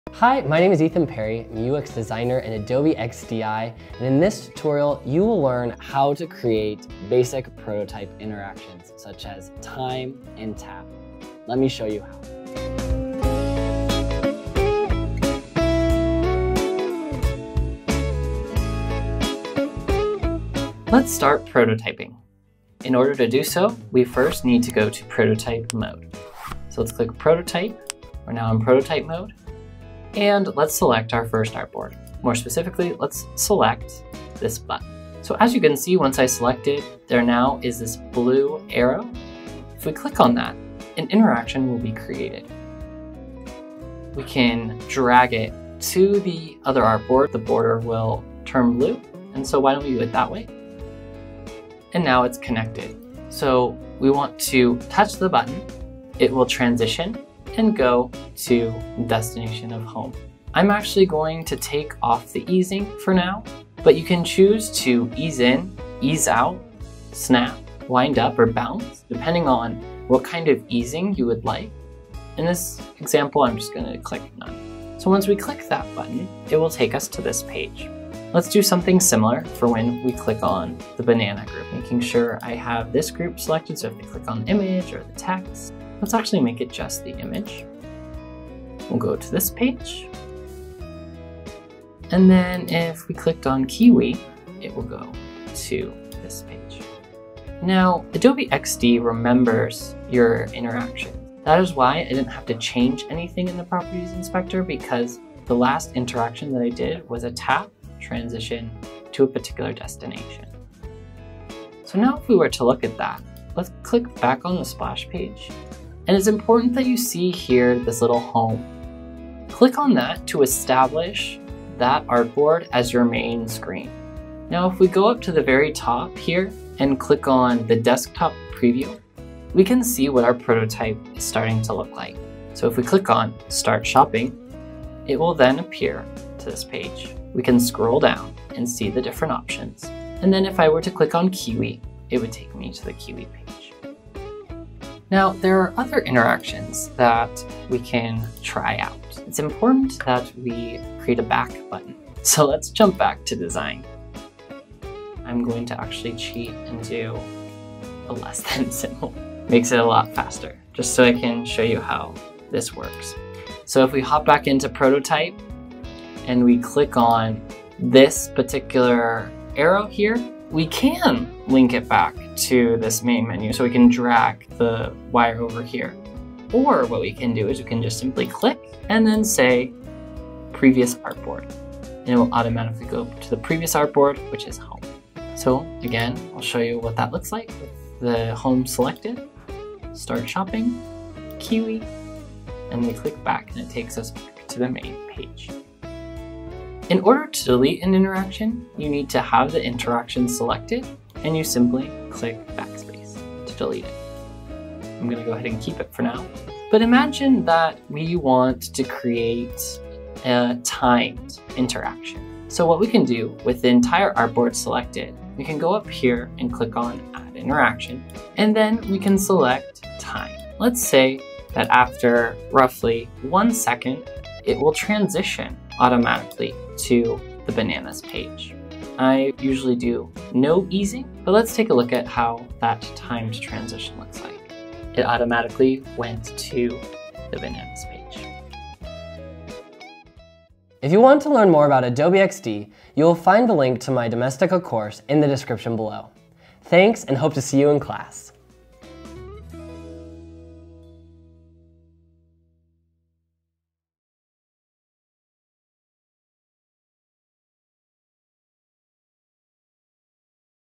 Hi, my name is Ethan Parry, I'm a UX designer in Adobe XD, and in this tutorial, you will learn how to create basic prototype interactions, such as time and tap. Let me show you how. Let's start prototyping. In order to do so, we first need to go to prototype mode. So let's click prototype. We're now in prototype mode. And let's select our first artboard. More specifically, let's select this button. So as you can see, once I select it, there now is this blue arrow. If we click on that, an interaction will be created. We can drag it to the other artboard. The border will turn blue. And so why don't we do it that way? And now it's connected. So we want to touch the button. It will transition and go to destination of home. I'm actually going to take off the easing for now, but you can choose to ease in, ease out, snap, wind up, or bounce, depending on what kind of easing you would like. In this example, I'm just gonna click none. So once we click that button, it will take us to this page. Let's do something similar for when we click on the banana group, making sure I have this group selected. So if we click on the image or the text, let's actually make it just the image. We'll go to this page. And then if we clicked on Kiwi, it will go to this page. Now, Adobe XD remembers your interaction. That is why I didn't have to change anything in the Properties Inspector, because the last interaction that I did was a tap transition to a particular destination. So now if we were to look at that, let's click back on the splash page. And it's important that you see here this little home. Click on that to establish that artboard as your main screen. Now if we go up to the very top here and click on the desktop preview, we can see what our prototype is starting to look like. So if we click on Start Shopping, it will then appear to this page. We can scroll down and see the different options. And then if I were to click on Kiwi, it would take me to the Kiwi page. Now, there are other interactions that we can try out. It's important that we create a back button. So let's jump back to design. I'm going to actually cheat and do a less than symbol. Makes it a lot faster, just so I can show you how this works. So if we hop back into prototype and we click on this particular arrow here, we can link it back to this main menu, so we can drag the wire over here. Or what we can do is we can just simply click and then say previous artboard, and it will automatically go to the previous artboard, which is home. So again, I'll show you what that looks like with the home selected. Start shopping, Kiwi, and we click back and it takes us back to the main page. In order to delete an interaction, you need to have the interaction selected, and you simply click backspace to delete it. I'm gonna go ahead and keep it for now. But imagine that we want to create a timed interaction. So what we can do with the entire artboard selected, we can go up here and click on Add Interaction, and then we can select Time. Let's say that after roughly 1 second, it will transition automatically to the bananas page. I usually do no easing, but let's take a look at how that timed transition looks like. It automatically went to the bananas page. If you want to learn more about Adobe XD, you will find the link to my Domestika course in the description below. Thanks, and hope to see you in class.